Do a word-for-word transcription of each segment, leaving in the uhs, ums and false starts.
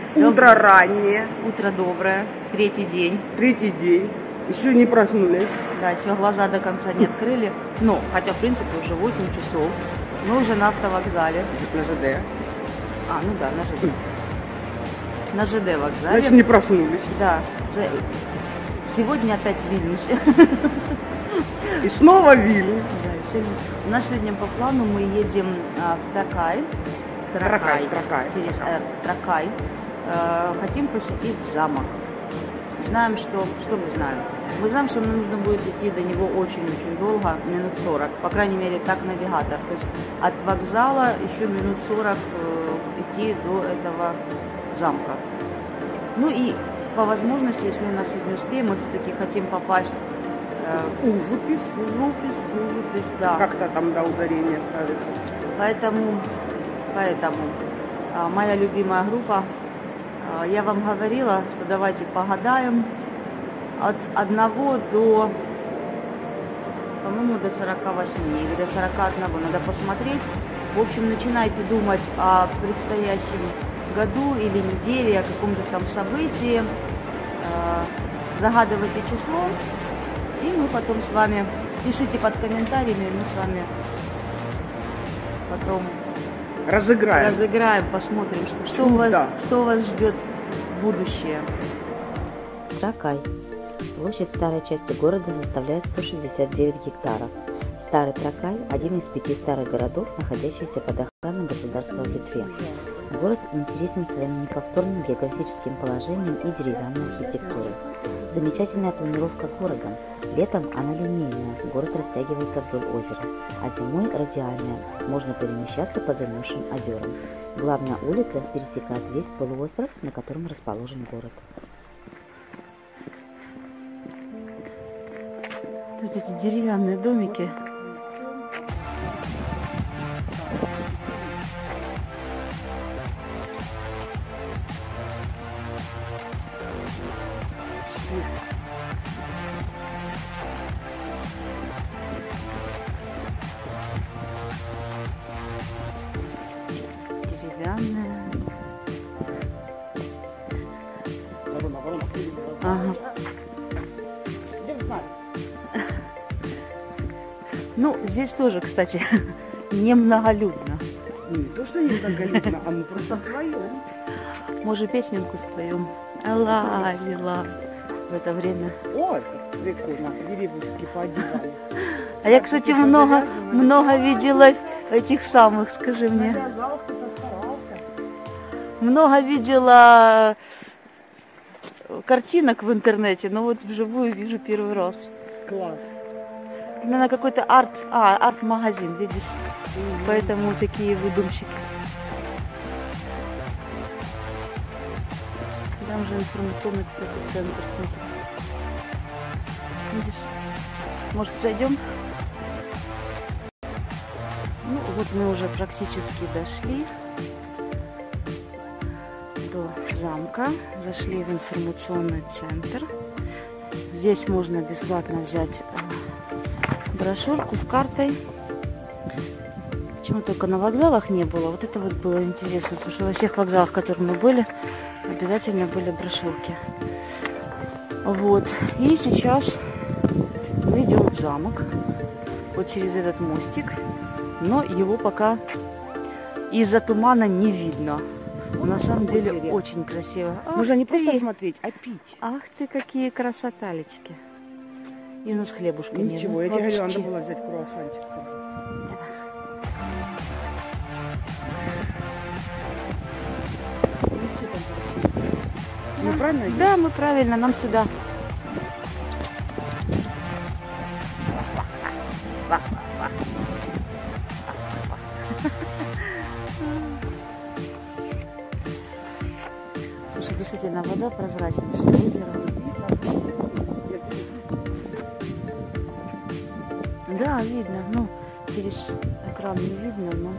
Утро раннее. Утро доброе. Третий день. Третий день. Еще не проснулись. Да, еще глаза до конца не открыли. Но, хотя, в принципе, уже восемь часов. Мы уже на автовокзале. На ЖД. А, ну да, на ЖД. На ЖД вокзале. Значит, не проснулись. Да. Сегодня опять в Вильнюсе. И снова Вильнюс. Да, сегодня... У нас сегодня по плану мы едем а, в Тракай. Тракай, Тракай. Через Р. Тракай. Э, хотим посетить замок. Знаем, что... Что мы знаем? Мы знаем, что нам нужно будет идти до него очень-очень долго, минут сорок. По крайней мере, так навигатор. То есть от вокзала еще минут сорок э, идти до этого замка. Ну и по возможности, если у нас сегодня успеем, мы все-таки хотим попасть э, в Ужупис. Ужупис, Ужупис, да. Как-то там, да, ударение ставится. Поэтому, поэтому а, моя любимая группа, а, я вам говорила, что давайте погадаем от одного до, по-моему, до сорока восьми или до сорока одного. Надо посмотреть. В общем, начинайте думать о предстоящем году или неделе, о каком-то там событии. А, загадывайте число, и мы потом с вами, пишите под комментариями, и мы с вами потом разыграем, разыграем, посмотрим, что, что, у вас, что у вас ждет будущее. Тракай. Площадь старой части города составляет сто шестьдесят девять гектаров. Старый Тракай – один из пяти старых городов, находящихся под охраной государства в Литве. Город интересен своим неповторным географическим положением и деревянной архитектурой. Замечательная планировка города. Летом она линейная, город растягивается вдоль озера, а зимой радиальная, можно перемещаться по замерзшим озерам. Главная улица пересекает весь полуостров, на котором расположен город. Тут эти деревянные домики. Деревянная. Ага. Ну, здесь тоже, кстати, немноголюдно. Не то, что немноголюдно, а мы просто вдвоем. Может, песенку споем? Лазила в это время. Ой, прикольно, деревушки поодевали. А я, кстати, много, много видела этих самых, скажи мне. Много видела картинок в интернете, но вот вживую вижу первый раз. Класс. Наверное, какой-то арт, а, арт-магазин, видишь? Mm-hmm. Поэтому такие выдумщики. Там же информационный, кстати, центр, смотри. Видишь? Может, зайдем? Ну, вот мы уже практически дошли до замка. Зашли в информационный центр. Здесь можно бесплатно взять брошюрку с картой. Почему только на вокзалах не было? Вот это вот было интересно, потому что во всех вокзалах, в которых мы были, обязательно были брошюрки. Вот. И сейчас мы идем в замок. Вот через этот мостик. Но его пока из-за тумана не видно. Но на самом деле очень красиво. Можно не просто смотреть, а пить. Ах ты, какие красоталечки. И у нас хлебушка нет. Ничего, я тебе говорю, надо было взять круассанчик. Мы правильно идем? Да, мы правильно, нам сюда. Слушай, действительно, вода прозрачная, с озера. Да, видно, ну, через экран не видно, но...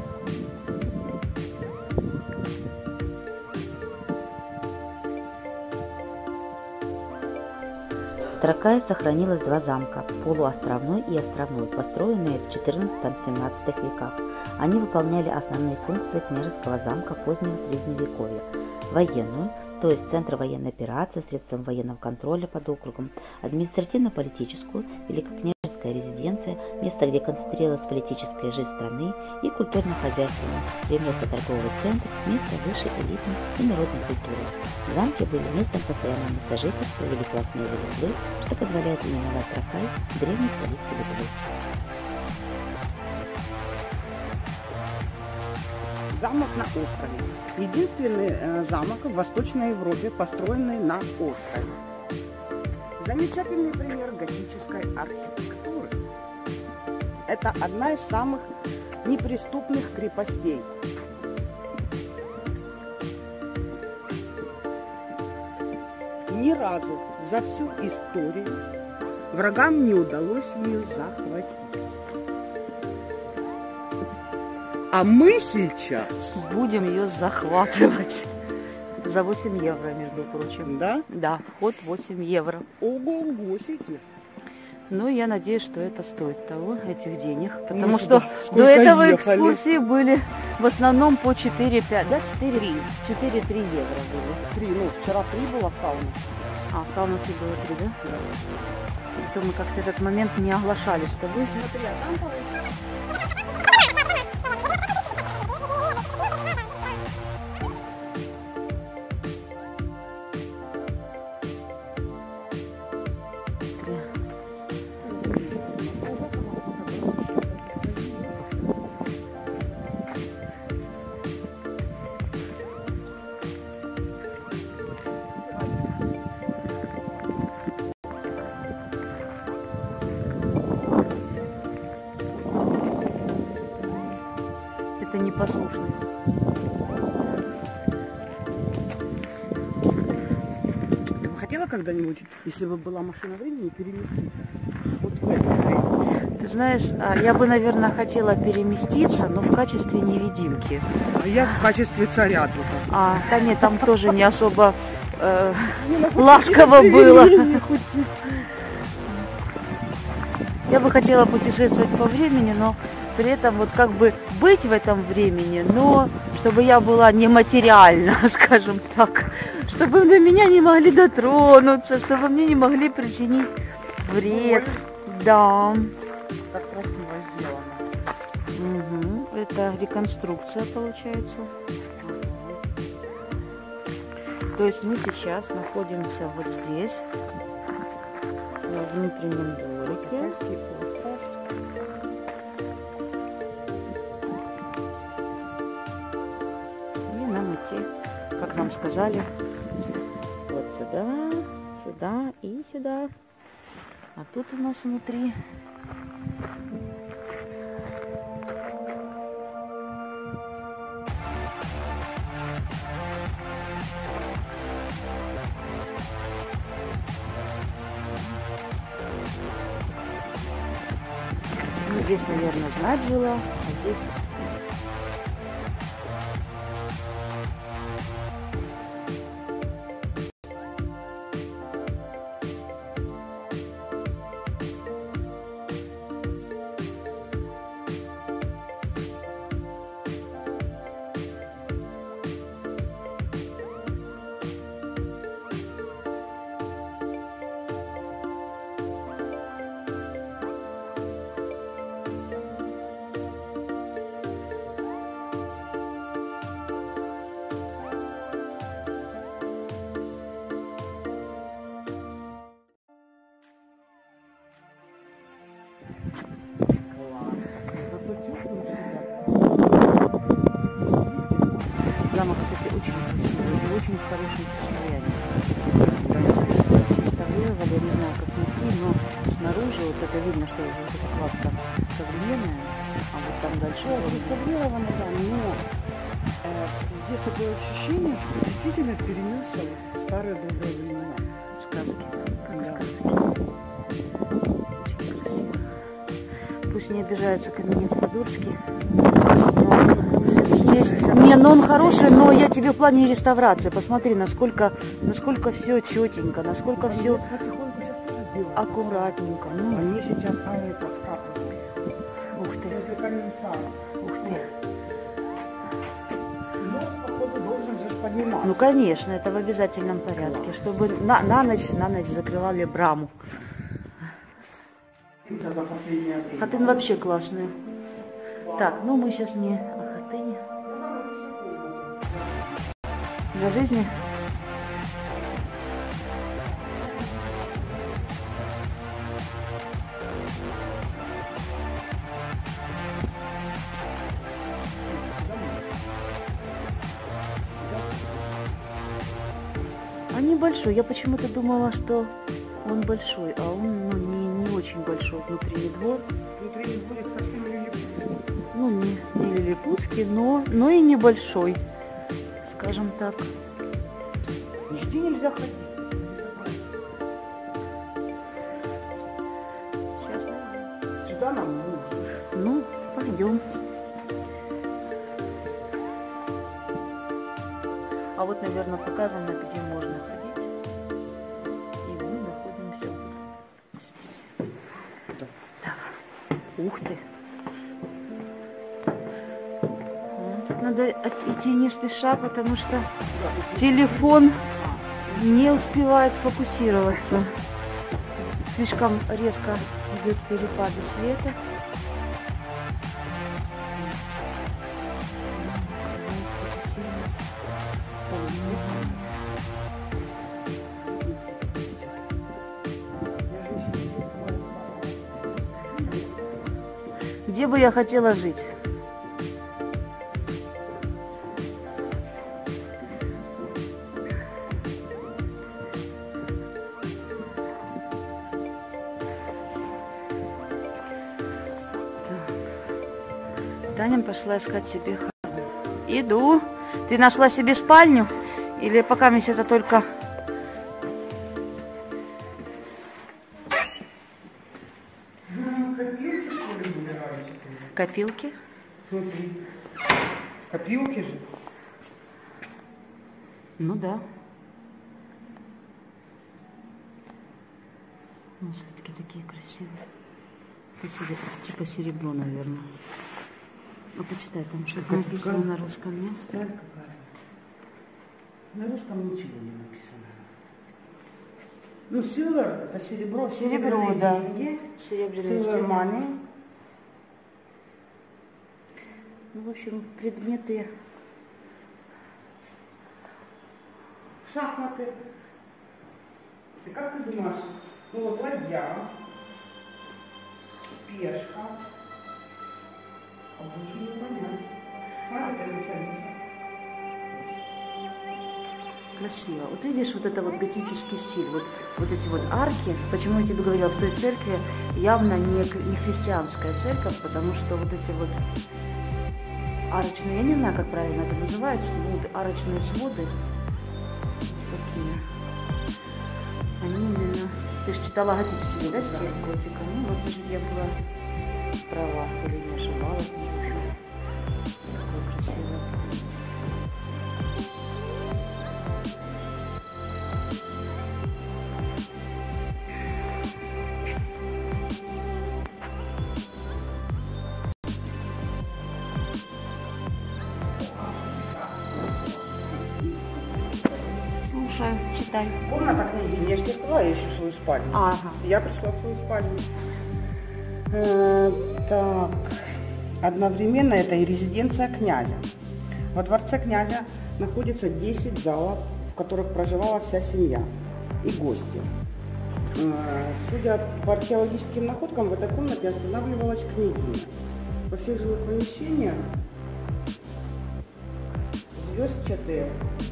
В Тракае сохранилось два замка – полуостровной и островной, построенные в четырнадцатом-семнадцатом веках. Они выполняли основные функции княжеского замка позднего средневековья: военную, то есть центр военной операции, средством военного контроля под округом, административно-политическую, великокняжеская резиденция, место, где концентрировалась политическая жизнь страны, и культурно-хозяйственную, ремесло-торговый центр, место высшей элитной и народной культуры. Замки были местом постоянного места жительства великого князя Литвы, что позволяет именовать Тракай древней столицей Литвы. Замок на острове. Единственный э, замок в Восточной Европе, построенный на острове. Замечательный пример готической архитектуры. Это одна из самых неприступных крепостей. Ни разу за всю историю врагам не удалось ее захватить. А мы сейчас Будем ее захватывать. За восемь евро, между прочим. Да? Да, вход восемь евро. Ого-го, сети. Ну, я надеюсь, что это стоит того, этих денег. Потому Ну, что сколько до этого ехали? экскурсии были в основном по четыре-пять, да? четыре-три евро было. Три, ну вчера три было в Каунасе. А, в Каунасе было три, да? То мы как-то этот момент не оглашали с тобой. Смотри, а там получается. Это непослушный. Ты бы хотела когда-нибудь, если бы была машина времени, переместиться вот в этот день? Ты знаешь, а, я бы, наверное, хотела переместиться, но в качестве невидимки. А я в качестве царя только. А, да нет, там тоже не особо э, ласково было. Я бы хотела путешествовать по времени, но при этом вот как бы быть в этом времени, но чтобы я была нематериальна, скажем так, чтобы на меня не могли дотронуться, чтобы мне не могли причинить вред. Да. Так красиво сделано. Угу. Это реконструкция получается. То есть мы сейчас находимся вот здесь, в внутреннем дворике. Китайский остров. И нам идти, как нам сказали, вот сюда, сюда и сюда. А тут у нас внутри ну, здесь, наверное, знать жила, а здесь замок, кстати, очень красивый и очень в хорошем состоянии. Реставрировали, не знаю, как внутри, но снаружи вот это видно, что уже вот эта кладка современная, а вот там дальше Реставрировано, да, но э, здесь такое ощущение, что действительно перенесся в старые добрые времена. сказки, как Да. сказки. Очень красиво. Пусть не обижается Каменец-Подольский. Здесь, не, но он хороший, но я тебе в плане реставрации. Посмотри, насколько, насколько все четенько, насколько все Потихоньку сейчас тоже делают. аккуратненько. Ну, Они сейчас, а это, как? ух ты, Возле Каменца. Ух ты. Нос, походу, должен же подниматься. Ну, конечно, это в обязательном порядке, чтобы на, на ночь, на ночь закрывали браму. Это за последнее время. Хатын вообще классный. Так, ну мы сейчас не о хатыне. На жизни. А небольшой. Я почему-то думала, что он большой, а он ну, не, не очень большой. Внутренний двор. Внутренний дворик совсем лилипутский. Ну, не, не лилипутский, но, но и небольшой, скажем так. Нигде нельзя ходить. Сейчас. Сюда нам нужно. Ну, пойдем. А вот, наверное, показано, где можно ходить. И мы находимся вот здесь. Так. Ух ты. Вот. Надо идти не спеша, потому что телефон не успевает фокусироваться. Слишком резко идет перепады света. Где бы я хотела жить? Таня пошла искать себе хату. Иду. Ты нашла себе спальню? Или пока месяц это только... Копилки, что ли, выбираете? Копилки? Смотри. Копилки же. Ну да. Ну, все-таки такие красивые. Это серебро, типа серебро, наверное. А почитай, там что-то написано на русском, нет? Сталь какая. На русском ничего не написано. Ну, silver, это серебро, Серебро, серебряные да. деньги. Серебряные Silver деньги. money. Ну, в общем, предметы. Шахматы. И как ты думаешь? Ну вот ладья, пешка. А больше не понять. Смотри, это царица. Красиво. Вот видишь, вот это вот готический стиль, вот, вот эти вот арки. Почему я тебе говорила, в той церкви явно не, не христианская церковь, потому что вот эти вот арочные, я не знаю, как правильно это называется, но вот арочные своды такие, они именно... Ты же читала готический, да, стиль готика? Ну, вот, значит, я была права, или не ошибалась, не знаю. Такое красивое. Слушаю, читай. Комната книги, я же тебе сказала, я ищу свою спальню. Ага. Я пришла в свою спальню. Э, так, одновременно это и резиденция князя. Во дворце князя находится десять залов, в которых проживала вся семья и гости. Э, судя по археологическим находкам, в этой комнате останавливалась княгиня. Во всех жилых помещениях звездчатые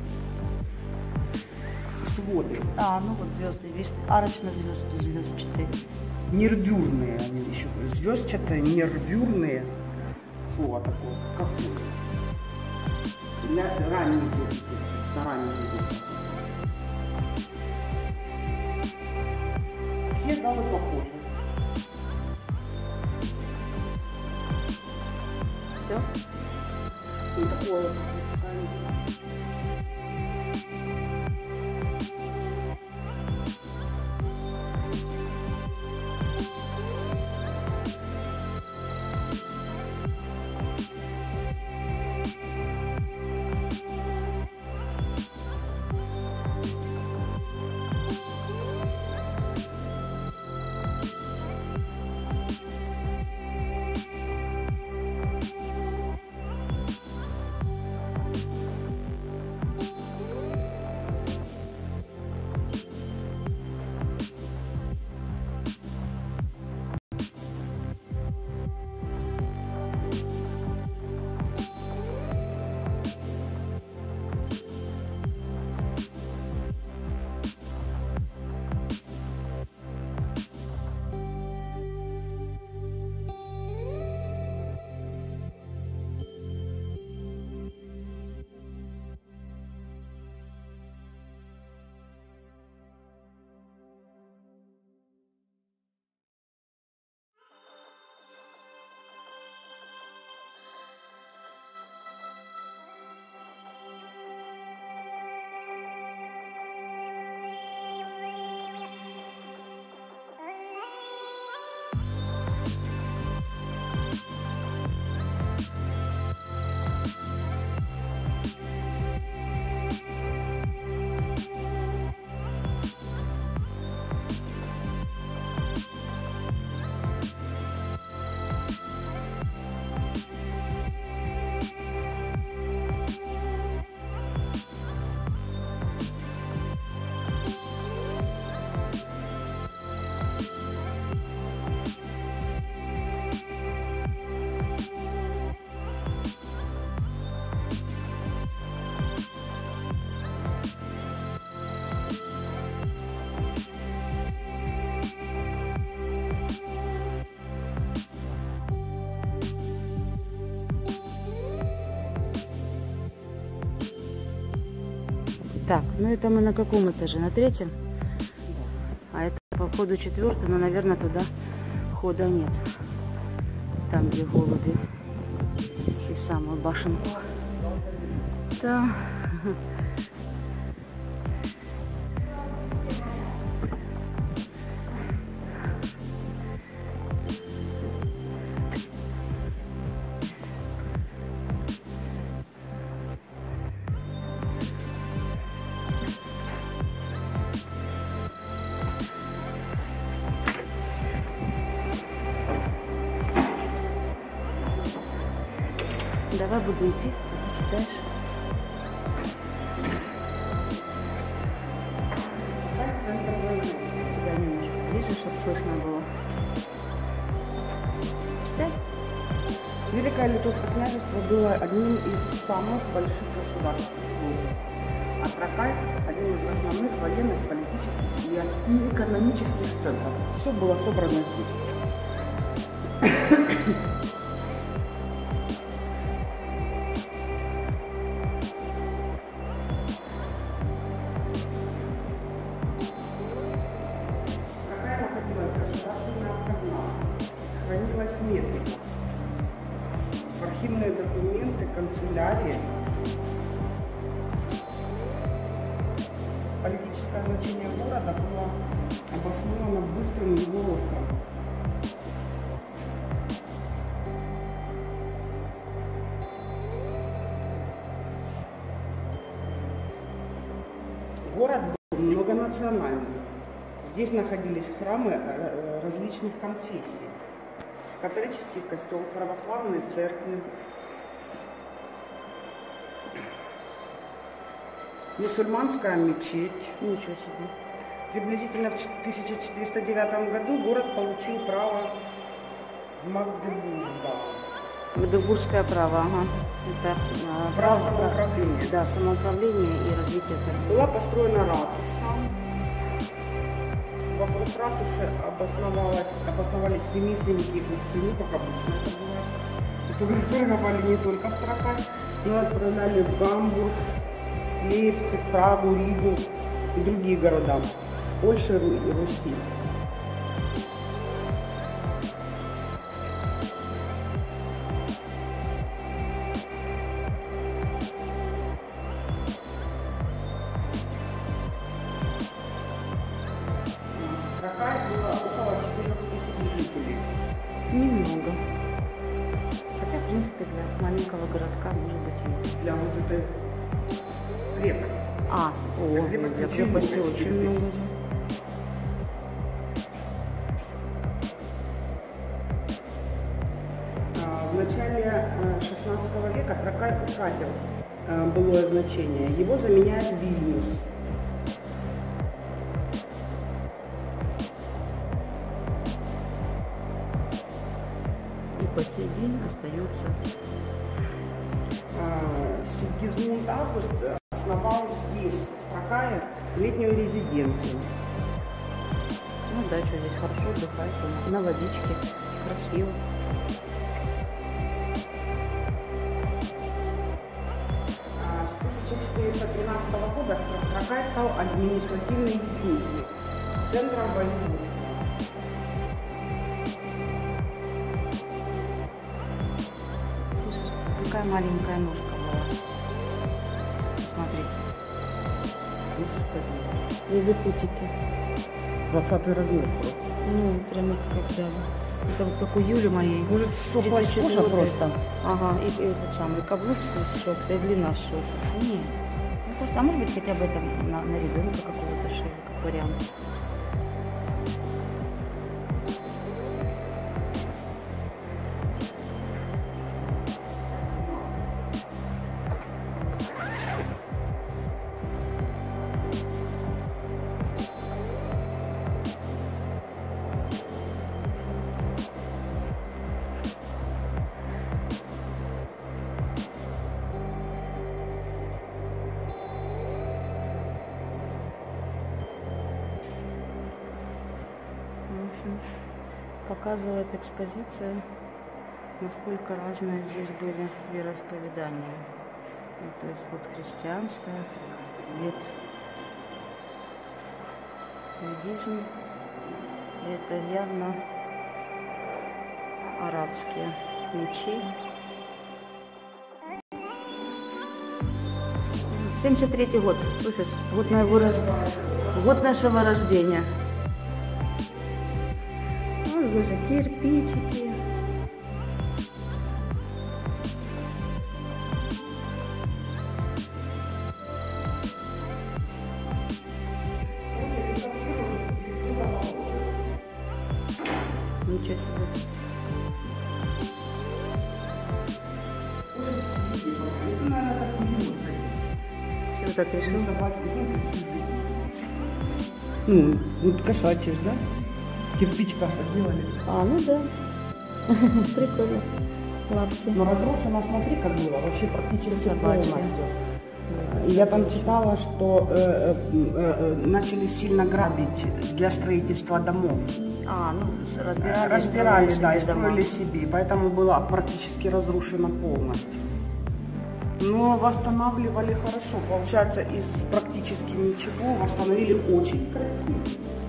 своды. А, ну вот звезды, видишь, арочно звезды, звездчатые. Нервюрные они еще. Звездчатые, нервюрные. Слово такое. Как для ранних детей. Для ранних детей. Все залы похожи. Все? И такое вот. Так, ну это мы на каком этаже? На третьем? А это по входу четвертый, но, наверное, туда хода нет. Там, где голуби. И самую башенку. Да. Давай буду идти, а ты читаешь. Сюда немножко ближе, чтобы слышно было. Читай. Великое Литовское княжество было одним из самых больших государств в мире. А Тракай – один из основных военных, политических и экономических центров. Все было собрано здесь. Хранилась метрика, архивные документы, канцелярии. Политическое значение города было обосновано быстрым его ростом. Город был многонациональный. Здесь находились храмы различных конфессий. Католический костел, православные церкви, мусульманская мечеть. Ничего себе. Приблизительно в тысяча четыреста девятом году город получил право Магдебурга. Магдебургское право, ага. Это а, Право самоуправления. Да, самоуправление и развитие торговли. Была построена ратуша. Вокруг ратуши обосновалась, обосновались ремесленники и купцы, ну, как обычно это бывает, которые торговали не только в Тракай, но и отправляли в Гамбург, Лейпциг, Прагу, Ригу и другие города Польши и Руси. Было около четырёх тысяч жителей. Немного. Хотя, в принципе, для маленького городка может быть и... Для вот этой крепости. А, о, для крепости, для крепости очень очень много. В начале шестнадцатого века Тракай утратил былое значение. Его заменяет Вильнюс. По сей день остается. Сигизмунд Август основал здесь, в Тракае, летнюю резиденцию. Ну да, что здесь хорошо отдыхать, на водичке, красиво. С тысяча четыреста тринадцатого года Тракай стал административной единицей, центром воеводства. Какая маленькая ножка была. Смотри. Господи. Лилипутики. двадцатый размер просто. Ну, прямо как да. Это вот как у Юли моей. Может, сохлась кожа просто? Ага, и, и этот самый каблук с шелка, и длина с шелка. Нет. Ну, просто, а может быть, хотя бы это на, на ребенка какого-то шея, как вариант. Показывает экспозиция, насколько разные здесь были вероисповедания. Ну, то есть вот христианское, вет. Буддизм. Это явно арабские мечи. семьдесят третий год, слышишь? Год, на его рож... год нашего рождения. Вот даже кирпичики. Ничего себе. Чего так решил? Ну, вот кошачьи, да? Кирпичка отделали. А, ну да. Прикольно. Лапки. Но разрушено, смотри, как было, вообще практически Собачья. полностью. И я там читала, что э, э, э, начали сильно грабить для строительства домов. А, ну, разбирали. Разбирали, строили да, и себе дома. строили себе, поэтому было практически разрушено полностью. Но восстанавливали хорошо, получается, из практически ничего восстановили очень красиво.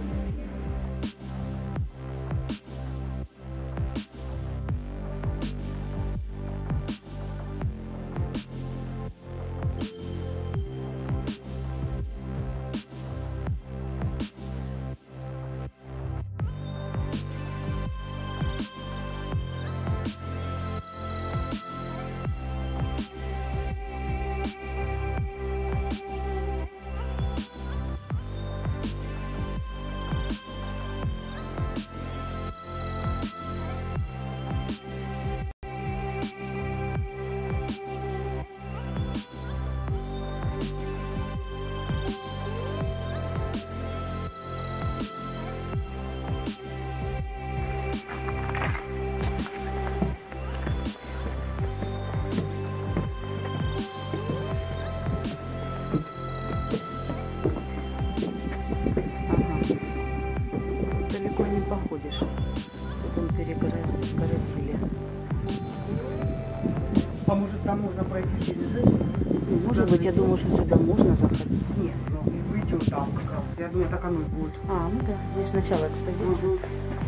Походишь, потом перегородили. А может там можно пройти через это? Ну, может быть, я думаю, что сюда можно заходить. Нет, ну и выйти вот там как раз. Я думаю, так оно и будет. А, ну да, здесь начало экспозиции. Угу.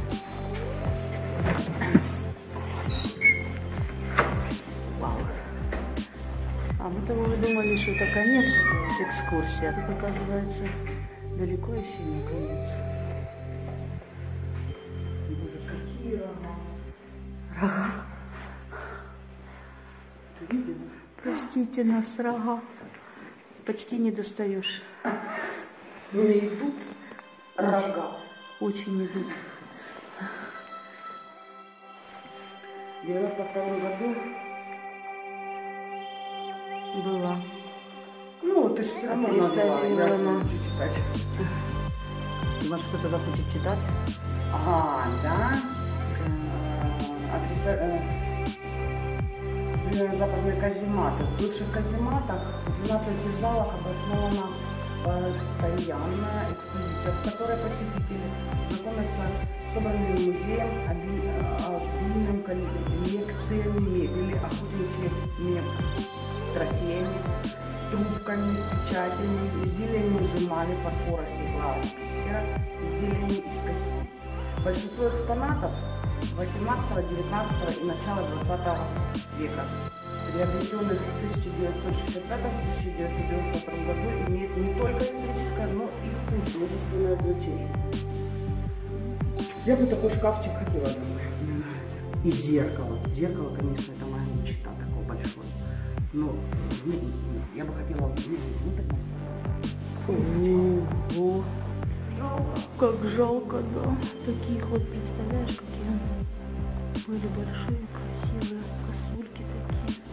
Вау. А мы-то уже думали, что это конец экскурсии, а тут, оказывается, далеко еще не конец. Ты видела? Простите нас, рога. Почти не достаешь. Ну и идут рога. Очень идут. В девяносто втором году Было. ну, ты же все равно Отреставрировано. читать. Может, кто-то захочет читать? Ага, да. Западные казематы. В бывших казематах в двенадцати залах обоснована постоянная экспозиция, в которой посетители знакомятся с собранным музеем, обильным коллекциями мебели, охотничьими трофеями, трубками, печатями, изделиями из эмали, фарфора, стекла, писера, изделиями из кости. Большинство экспонатов восемнадцатого, девятнадцатого и начала двадцатого века, приобретенных в тысяча девятьсот шестьдесят пятом — тысяча девятьсот девяносто втором году, имеют не только историческое, но и художественное значение. Я бы такой шкафчик хотела домой, мне нравится. И зеркало. Зеркало, конечно, это моя мечта, такое большое. Но ну, я бы хотела внутрь поставить. Ого. Как жалко, да. Таких вот, представляешь, какие были большие, красивые косульки такие.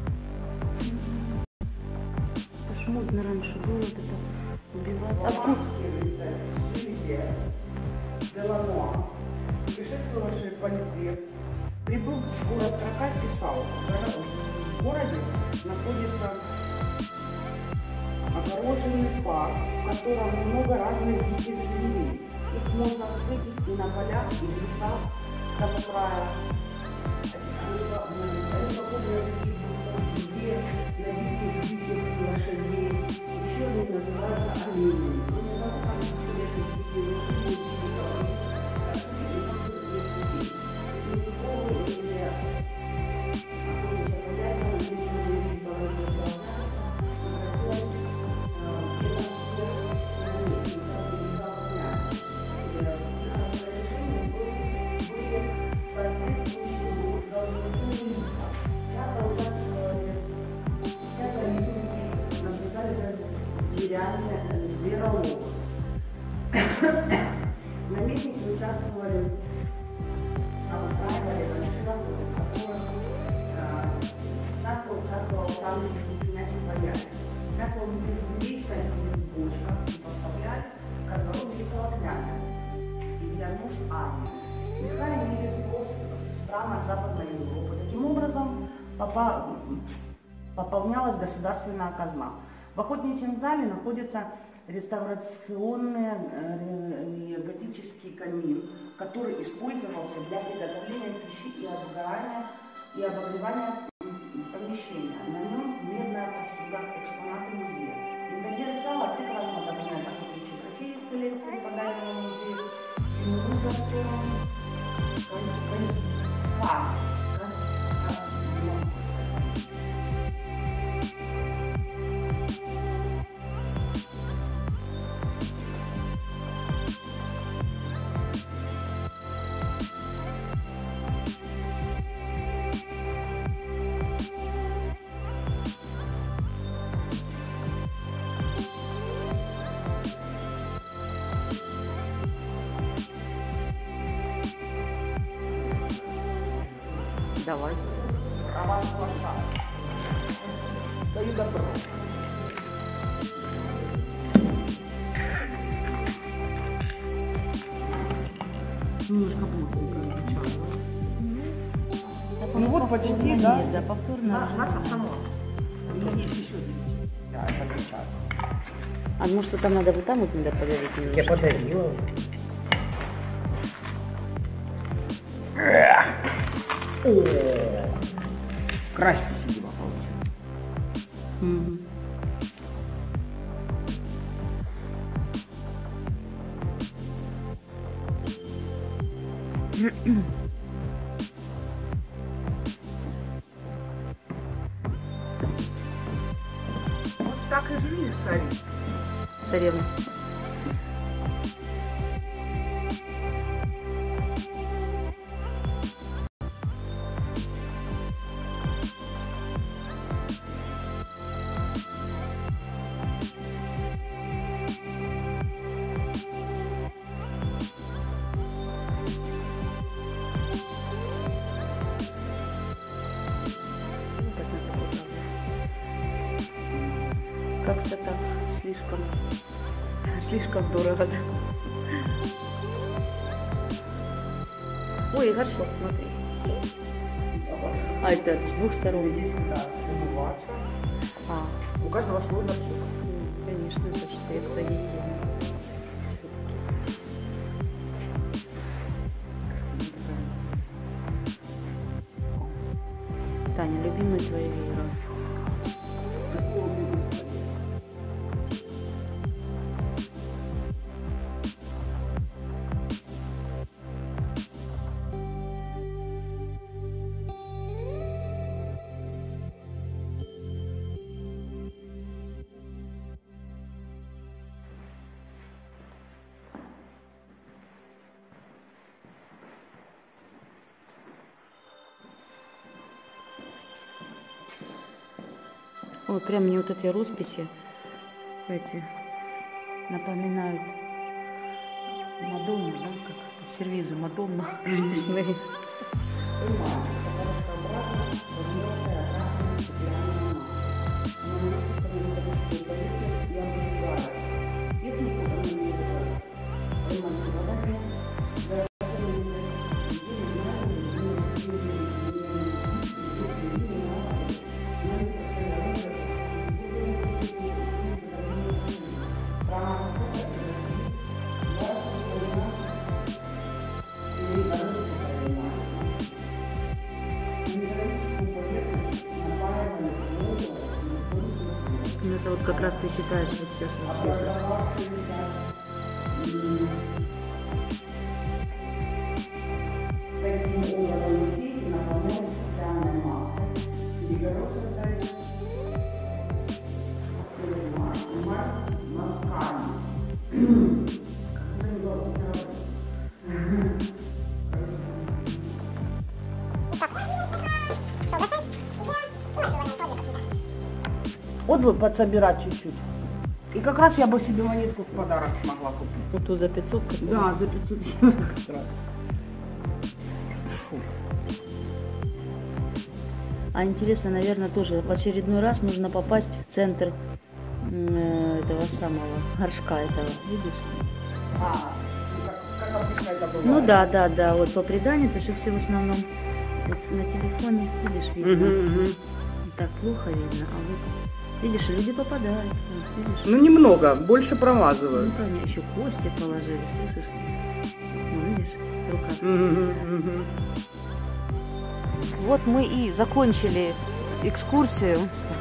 Это ж модно раньше было вот это убивать. Откуда? Путешествовавший по Литве, прибыв в город Тракай, писал: в городе находится огороженный парк, в котором много разных диких зверей. Их можно встретить и на полях, и в лесах до края. Они похожи на диких духов, где на диких диких лошадей. Еще называются оленями. Зверолов. Наместники участвовали, обустраивали большие вопросы. Часто участвовал сам князь Ипполит. Мясо убитых зверей ставили в бочках и поставляли ко двору великого князя и для нужд армии. Меха имели спрос в странах Западной Европы. Таким образом пополнялась государственная казна. В охотничьем зале находится реставрационный э, готический камин, который использовался для приготовления пищи и обогревания, и обогревания помещения. На нем медная посуда, экспонаты музея. Интерьер зала прекрасно напоминает охотничьи трофеи из коллекции, подаренного музею. И музей Давай. А вас глаза. Даю добро. Немножко плотненько изучала. Ну вот почти, да? Нет, да, повторно. Нас само. У меня есть еще девять. Да, это кричат. А может, что там надо вот там вот надо подарить немножко? Я подарила уже. О, красиво получилось. Угу. Вот так и жили цари. Царевна. Как-то так слишком, слишком дорого, да? Ой, горшок, смотри. А, это с двух сторон. Здесь, да, умываться. А, У каждого свой горшок. конечно, это же средство гигиены. Таня, любимые твои веера. Ой, прям мне вот эти росписи, эти, напоминают Мадонну, да, как это, сервизы Мадонна, расписные. раз ты считаешь вот сейчас вот здесь вот. Вот бы подсобирать чуть-чуть. И как раз я бы себе монетку в подарок смогла купить. Вот ту за пятьсот? Да, за пятьсот евро. Фу. А интересно, наверное, тоже в очередной раз нужно попасть в центр э, этого самого горшка этого, видишь? А, ну, как, как обычно это бывает. Ну да, да, да, вот по преданию, это же все в основном вот на телефоне, видишь, видно. Угу, угу. Так плохо видно, а вот, видишь, люди попадают, вот, видишь. Ну немного, больше промазывают. Ну, правильно, еще кости положили, слышишь? Ну, видишь, рука. Угу, угу. Вот мы и закончили экскурсию.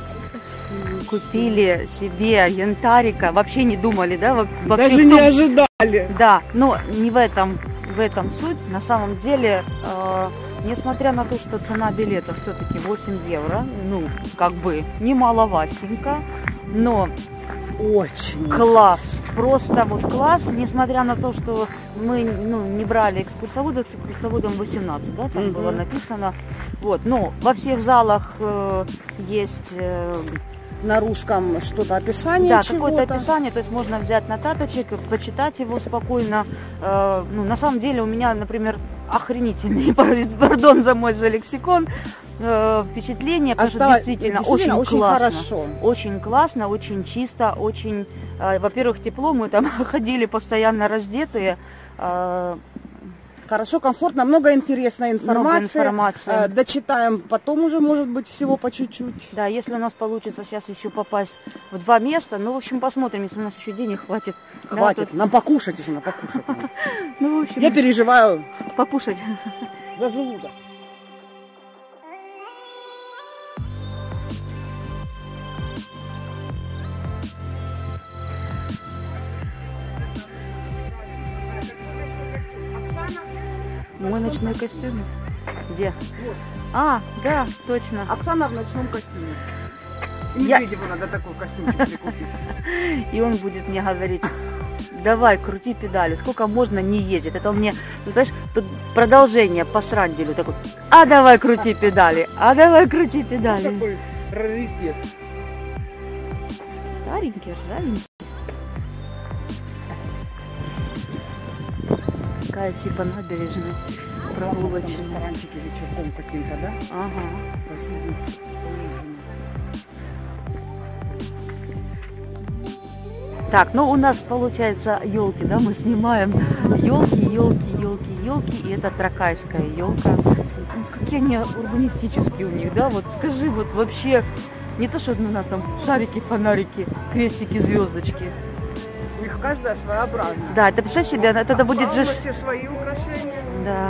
Купили себе янтарика. Вообще не думали, да? Вообще Даже не ожидали. Да, но не в этом, в этом суть. На самом деле, э, несмотря на то, что цена билета все-таки восемь евро, ну, как бы немаловастенько, но очень класс, просто вот класс, несмотря на то, что мы ну, не брали экскурсоводов, с экскурсоводом восемнадцать, да, там mm-hmm. было написано, вот, но во всех залах э, есть э, на русском что-то описание, да, чего-то. какое-то описание, то есть можно взять нотаточек, почитать его спокойно, э, ну, на самом деле у меня, например, охренительный, пардон за мой за лексикон, э, впечатление, потому что действительно, действительно очень, очень классно, хорошо. Очень классно, очень чисто, очень, э, во-первых, тепло, мы там ходили постоянно раздетые. Э, Хорошо, комфортно, много интересной информации. Много информации. Э, дочитаем потом уже, может быть, всего по чуть-чуть. Да, если у нас получится сейчас еще попасть в два места, ну, в общем, посмотрим, если у нас еще денег хватит. Хватит, да, тут... нам покушать еще, на покушать. Ну, в общем, я переживаю. Покушать. За желудок. Мой ночной костюм? Где? Вот. А, да, точно. Оксана в ночном костюме. И Я... Медведеву надо такой костюмчик прикупить. И он будет мне говорить: давай, крути педали, сколько можно не ездить. Это он мне, ты знаешь, тут продолжение по сранделю такой: а давай крути педали, а давай крути педали. Такой раритет. Старенький, ржавенький. Такая типа набережная, прогулочная. Ресторанчики вечерком каким-то, да? Ага. Посидеть. Так, ну у нас получается елки, да, мы снимаем елки, елки, елки, елки, и это тракайская елка. Какие они урбанистические у них, да, вот скажи, вот вообще, не то, что у нас там шарики, фонарики, крестики, звездочки. У них каждая своеобразная. Да, это представь себе, это, это будет же... все свои украшения. Да.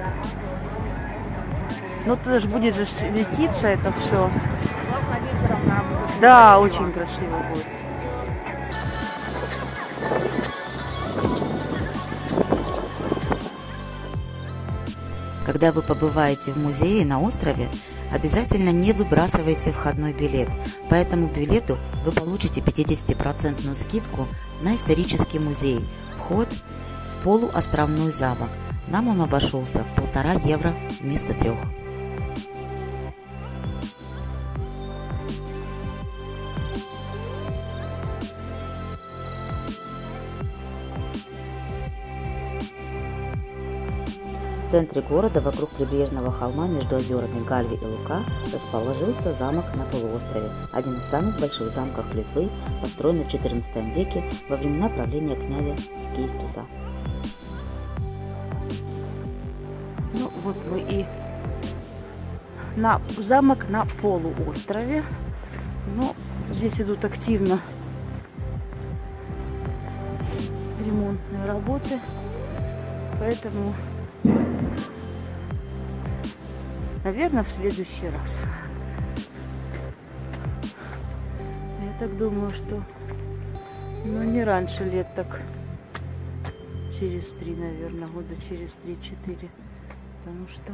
Ну, это же будет же светиться это все. Классно вечером нам. Да, очень красиво будет. Когда вы побываете в музее на острове, обязательно не выбрасывайте входной билет. По этому билету вы получите пятидесятипроцентную скидку на исторический музей. Вход в полуостровной замок. Нам он обошелся в полтора евро вместо трех. В центре города, вокруг прибрежного холма между озерами Гальви и Лука, расположился замок на полуострове, один из самых больших замков Литвы, построенный в четырнадцатом веке во времена правления князя Кеистуса. Ну вот мы и на замок на полуострове. Ну, здесь идут активно ремонтные работы, поэтому, наверное, в следующий раз. так думаю, что ну не раньше лет, так через три, наверное, года через три-четыре. Потому что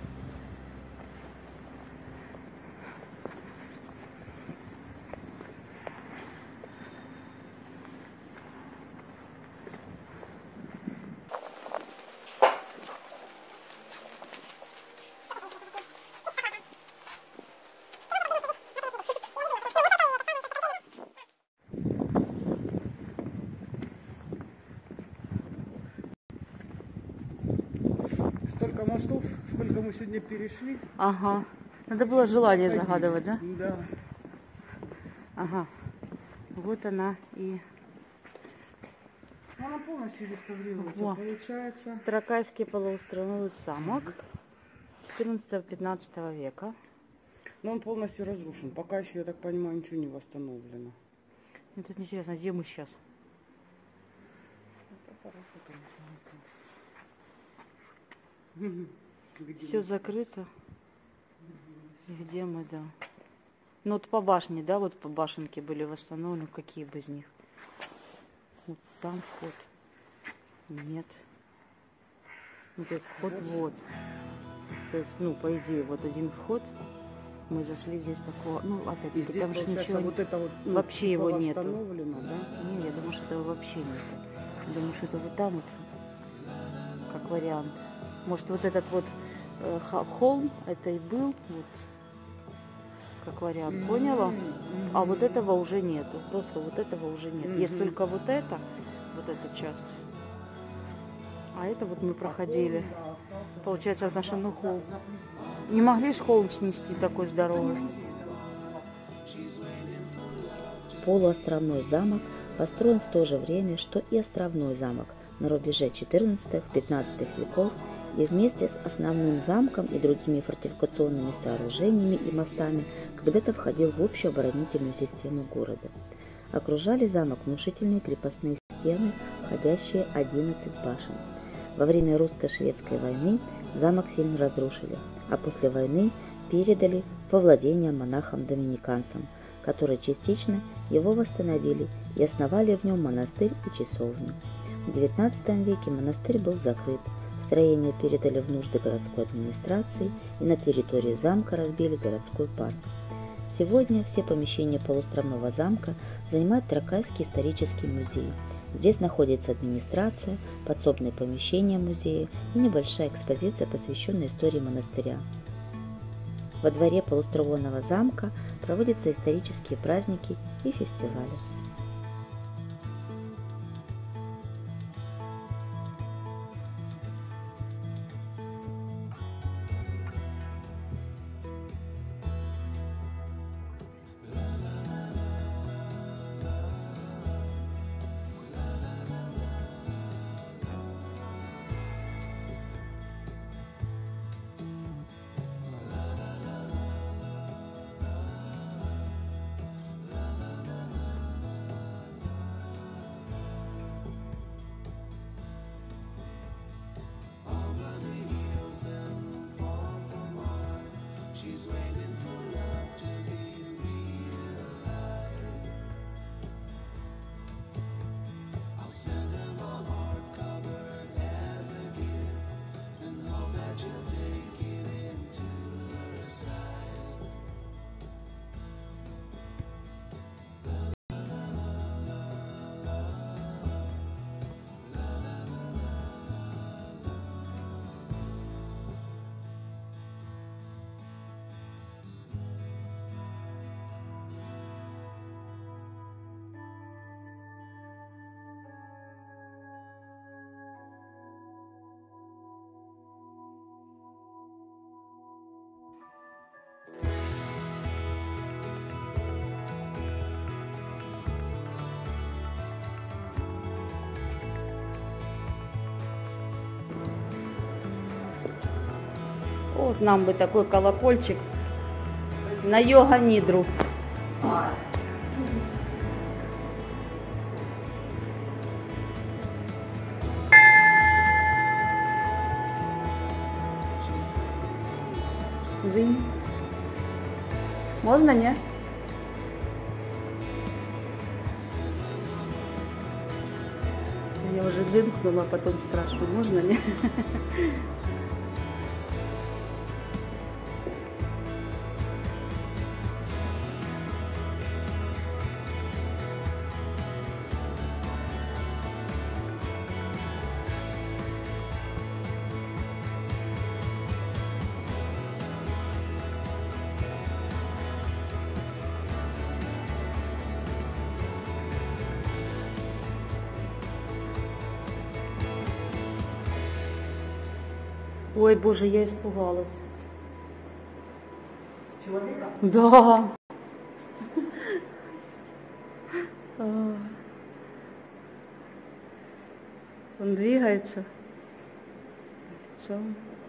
Столько мостов, сколько мы сегодня перешли. ага. Надо было желание загадывать, да? Да. Ага. Вот она и Она полностью реставрируется, Во. получается. Тракайский полуостровной замок четырнадцатого-пятнадцатого века. Но он полностью разрушен. Пока еще, я так понимаю, ничего не восстановлено. Мне тут интересно, где мы сейчас? Все закрыто. И где мы, да. Ну вот по башне, да, вот по башенке были восстановлены, какие бы из них. Вот там вход. Нет. Ну, то есть вход вот. То есть, ну, по идее, вот один вход. Мы зашли здесь такого, ну, И опять-таки, здесь, там же получается, ничего вот это вот, ну, вообще его типа нету. восстановлено, да? Не, я думаю, что этого вообще нет. Я думаю, что это вот там вот, как вариант. Может, вот этот вот э, холм, это и был, вот, как вариант, Mm-hmm. поняла? Mm-hmm. А вот этого уже нету, просто вот этого уже нет. Mm-hmm. Есть только вот это, вот эта часть. А это вот мы проходили. Получается, в нашем холм. Не могли ж холм снести такой здоровый? Полуостровной замок построен в то же время, что и островной замок на рубеже четырнадцатого-пятнадцатого веков и вместе с основным замком и другими фортификационными сооружениями и мостами когда-то входил в общую оборонительную систему города. Окружали замок внушительные крепостные стены, входящие одиннадцать башен. Во время русско-шведской войны замок сильно разрушили, а после войны передали во владение монахам-доминиканцам, которые частично его восстановили и основали в нем монастырь и часовню. В девятнадцатом веке монастырь был закрыт, строение передали в нужды городской администрации и на территории замка разбили городской парк. Сегодня все помещения полуостровного замка занимает Тракайский исторический музей. Здесь находится администрация, подсобные помещения музея и небольшая экспозиция, посвященная истории монастыря. Во дворе полуостровного замка проводятся исторические праздники и фестивали. Вот нам бы такой колокольчик на йога-нидру. Зынь. Можно, не? Я уже дзынкнула, а потом спрашиваю, можно ли? Ой, боже, я испугалась. Человека? Да. Он двигается. Все.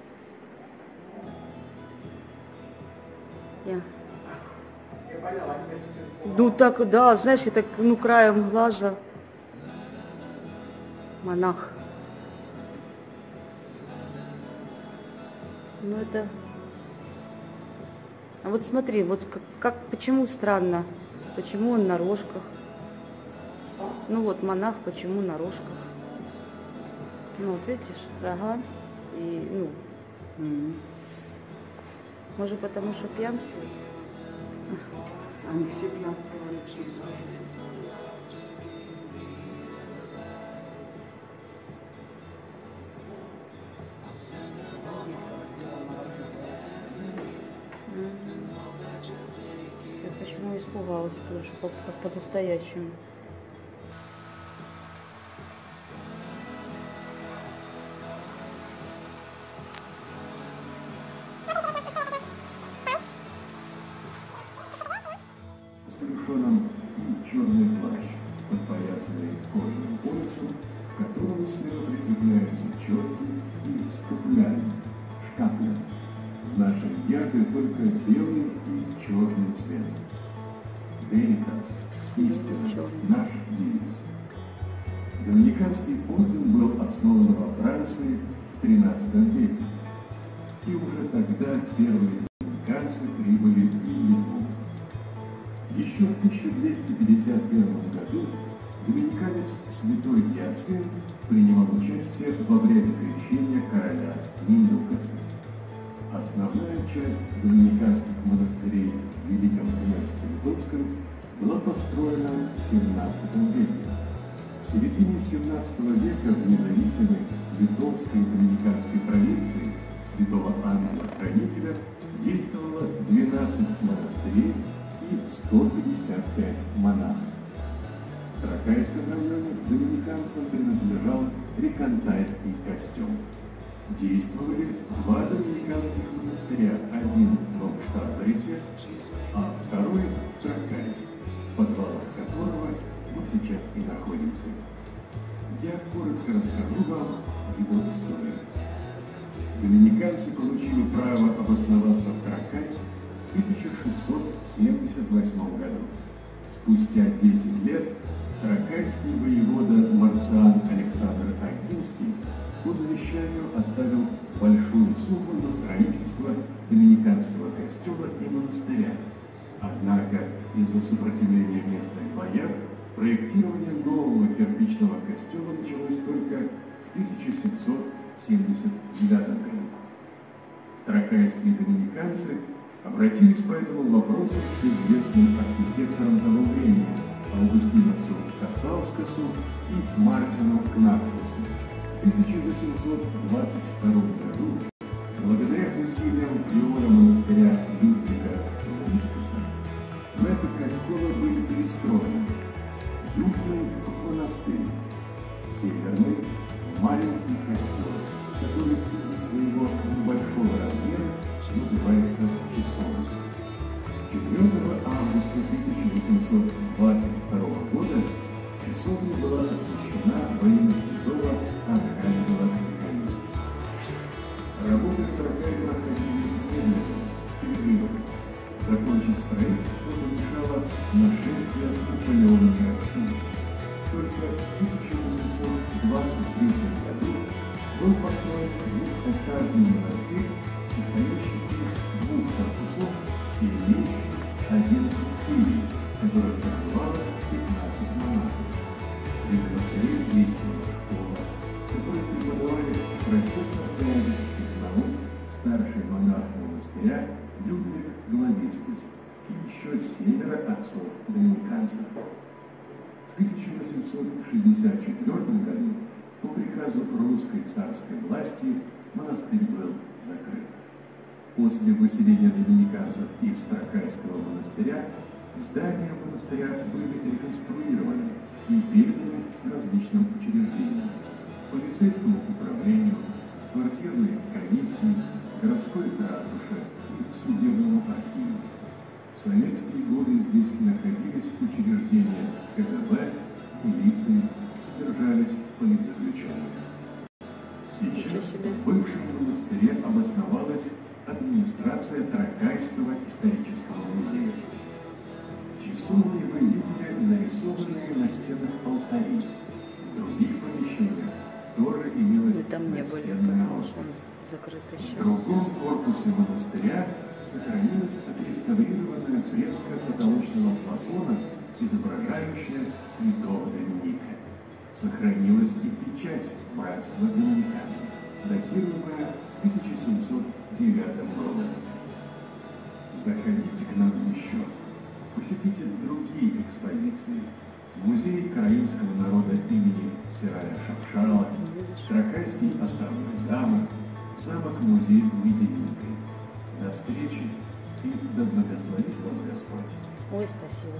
Я. Я поняла, я Ну так, да, знаешь, я так, ну, краем глаза. Монах. Ну это... А вот смотри, вот как, как, почему странно? Почему он на рожках? Что? Ну вот монах, почему на рожках? Ну вот видишь, рога и, ну, Mm. может потому что пьянствует? Они все пьянствовали. Я почему испугалась, потому что как, как по-настоящему. С капюшоном и черный плащ, подпоясанный кожаным поясом, к которому слева прикрепляются четки и скапуляри, шкапля. В нашем ярде только белый и черный цвет. Veritas, истина, наш девиз. Доминиканский орден был основан во Франции в тринадцатом веке. И уже тогда первые доминиканцы прибыли в Литву. Еще в тысяча двести пятьдесят первом году доминиканец святой Гиацинт принимал участие в обряде крещения короля Миндукаса. Основная часть доминиканских монастырей в Великом княжестве Литовском была построена в семнадцатом веке. В середине семнадцатого века в независимой литовской доминиканской провинции святого Ангела-Хранителя действовало двенадцать монастырей и сто пятьдесят пять монахов. В Тракайском районе доминиканцам принадлежал Рекантайский костел. Действовали два доминиканских монастыря, один в Новштадт-Борисе, а второй в Тракае, в подвалах которого мы сейчас и находимся. Я коротко расскажу вам его историю. Доминиканцы получили право обосноваться в Тракае в тысяча шестьсот семьдесят восьмом году. Спустя десять лет тракайский воевода Марциан Александр Агинский по завещанию оставил большую сумму на строительство доминиканского костела и монастыря. Однако из-за сопротивления местных бояр проектирование нового кирпичного костела началось только в тысяча семьсот семьдесят девятом году. Тракайские доминиканцы обратились по этому вопросу к известным архитекторам того времени Августинусу Касаускасу и Мартину Кнапфусу. В тысяча восемьсот двадцать втором году, благодаря усилиям приора монастыря Людвига Вицкиса, нефы костела были перестроены. Южный – монастырь, северный – маленький костел, который из-за своего небольшого размера называется часовней. четвёртого августа тысяча восемьсот двадцать второго года часовня была освящена во имя святого Архангела Михаила. Работы в Тракае проходили медленно, с перерывами. Закончить строительство помешало нашествие Наполеона на Россию. Только в тысяча восемьсот двадцать третьем году был построен двухэтажный монастырь, состоящий из двух корпусов и имеющий одиннадцать келий, в которых проживало пятнадцать монахов. При монастыре действовала школа, отцов-доминиканцев. В тысяча восемьсот шестьдесят четвёртом году по приказу русской царской власти монастырь был закрыт. После выселения доминиканцев из Тракайского монастыря здания монастыря были реконструированы и переданы различным учреждениям: полицейскому управлению, квартирной комиссии, городской ратуше и судебному архиву. В советские годы здесь находились учреждения ка гэ бэ, милиции, содержались политзаключенные. Сейчас в бывшем монастыре обосновалась администрация Тракайского исторического музея. В часовне вы видели нарисованные на стенах алтари. В других помещениях тоже имелась настенная роспись. В другом корпусе монастыря сохранилась отреставрированная фреска потолочного плафона, изображающая святого Доминика. Сохранилась и печать братства доминиканцев, датируемая тысяча семьсот девятым годом. Заходите к нам еще. Посетите другие экспозиции. Музей караимского народа имени Сирая Шапшала, Тракайский островной замок, замок-музей Медининкой. До встречи и да благословит вас Господь. Ой, спасибо.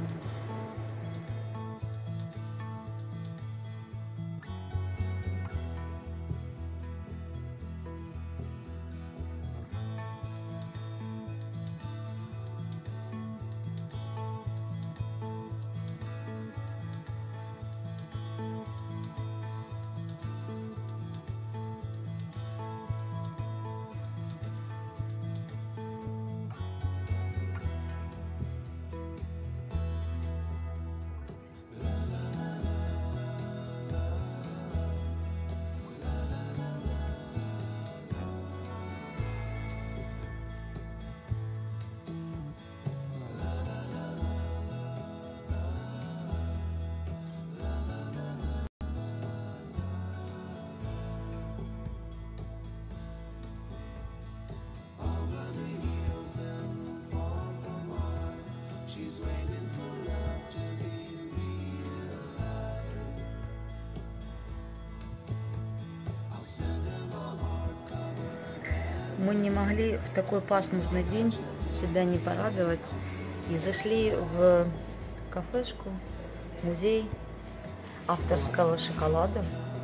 Мы не могли в такой пасмурный день себя не порадовать и зашли в кафешку, музей авторского шоколада.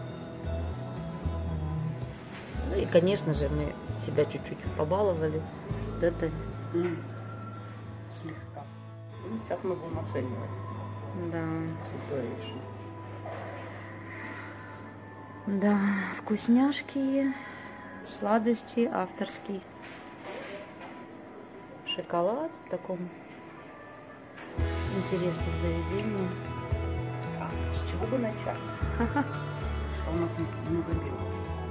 Ну и, конечно же, мы себя чуть-чуть побаловали. Да, Тань? Mm. Слегка. Ну, сейчас мы будем оценивать. Да. Situation. Да, вкусняшки, сладости, авторский шоколад в таком интересном заведении. А, с чего бы начать? Что у нас есть много белых.